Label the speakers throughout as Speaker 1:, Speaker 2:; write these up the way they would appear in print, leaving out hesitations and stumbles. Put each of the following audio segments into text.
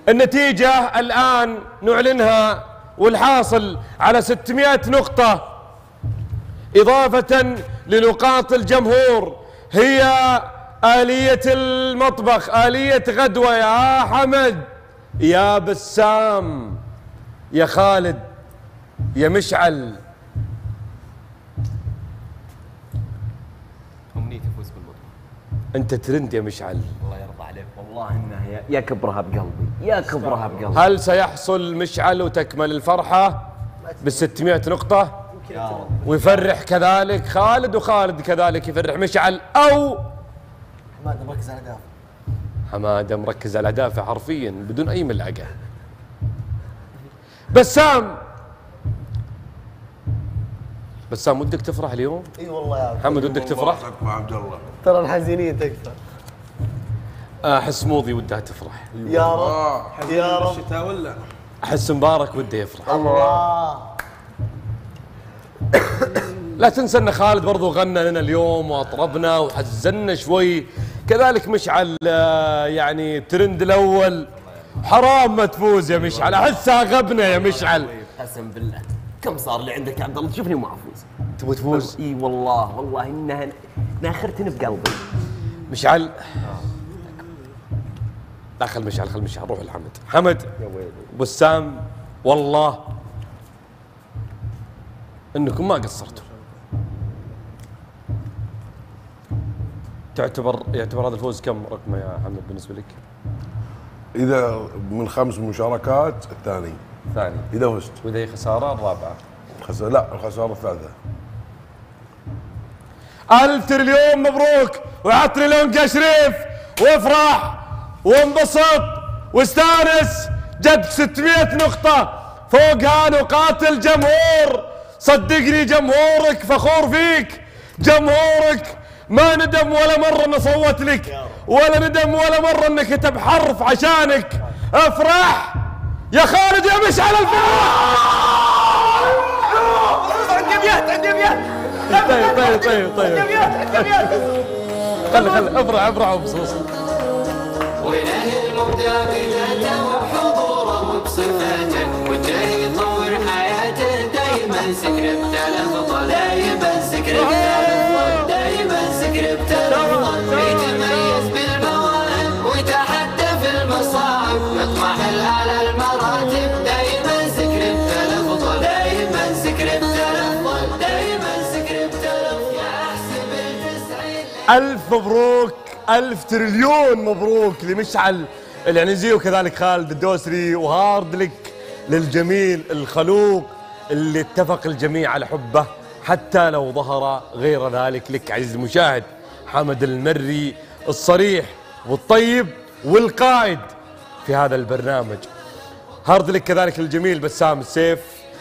Speaker 1: النتيجة الآن نعلنها، والحاصل على 600 نقطة إضافة لنقاط الجمهور هي آلية المطبخ، آلية غدوة يا حمد، يا بسام، يا خالد، يا مشعل.
Speaker 2: أمنيتي أفوز بالبطولة.
Speaker 1: أنت ترند يا مشعل.
Speaker 2: الله يرضى عليك، والله إنها يا كبرها بقلبي، يا كبرها بقلبي.
Speaker 1: هل سيحصل مشعل وتكمل الفرحة بال600 نقطة ويفرح كذلك خالد، وخالد كذلك يفرح مشعل، أو
Speaker 3: حماده مركز على دافع؟
Speaker 1: حماده مركز على دافع حرفيا بدون أي ملعقة. بسام ودك تفرح اليوم؟
Speaker 3: اي والله يا
Speaker 1: محمد ودك تفرح؟
Speaker 4: مع عبد الله
Speaker 3: ترى الحزينيه تكثر.
Speaker 1: احس موضي ودها تفرح.
Speaker 3: يا رب يا رب.
Speaker 4: الشتاء ولا
Speaker 1: احس مبارك وده يفرح.
Speaker 3: الله.
Speaker 1: لا تنسى ان خالد برضو غنى لنا اليوم واطربنا وحزنا شوي، كذلك مشعل يعني الترند الاول. حرام ما تفوز يا مشعل، احسها غبنه يا مشعل.
Speaker 2: قسم بالله كم صار اللي عندك يا عبد الله؟ شوفني ما افوز.
Speaker 1: تبغى تفوز؟
Speaker 2: اي والله انها ناخرتني بقلبي.
Speaker 1: مشعل لا، خل مشعل روح لحمد. حمد بسام، والله انكم ما قصرتوا. يعتبر هذا الفوز كم رقمه يا حمد بالنسبه لك؟
Speaker 4: اذا من 5 مشاركات الثاني. اذا فزت.
Speaker 1: واذا هي خساره الرابعه.
Speaker 4: لا، الخساره الثالثه.
Speaker 1: 1000 تريليون مبروك، وعطني لونك يا شريف، وافرح وانبسط واستانس. جد 600 نقطة فوقها نقاط الجمهور. صدقني جمهورك فخور فيك، جمهورك ما ندم ولا مرة انه صوت لك، ولا ندم ولا مرة انه كتب حرف عشانك. افرح يا خالد يا مشعل، الفرح.
Speaker 2: عندي ابيات
Speaker 1: طيب خلي افرح وبصوص.
Speaker 5: وإله المبدع بذاته وبحضوره وبصفاته، والجاي يطور حياته دايما سكريبت الافضل، دايما سكريبت الافضل، دايما سكريبت الافضل. يتميز بالمواهب ويتحدى في المصاعب، يطمح على المراتب، دايما سكريبت الافضل، دايما سكريبت الافضل، دايما سكريبت الافضل. يحسب التسعين.
Speaker 1: 1000 مبروك، 1000 تريليون مبروك لمشعل العنزي، وكذلك خالد الدوسري، وهارد لك للجميل الخلوق اللي اتفق الجميع على حبه حتى لو ظهر غير ذلك لك عزيزي المشاهد. حمد المري الصريح والطيب والقائد في هذا البرنامج. هارد لك كذلك للجميل بسام السيف.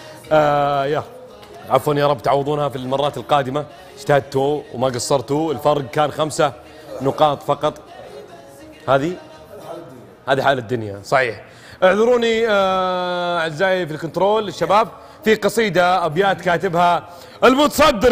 Speaker 1: عفوا يا رب تعوضونها في المرات القادمة. اجتهدتوا وما قصرتوا، الفرق كان 5 نقاط فقط. هذه حال الدنيا صحيح. اعذروني اعزائي في الكنترول الشباب، في قصيدة ابيات كاتبها المتصدر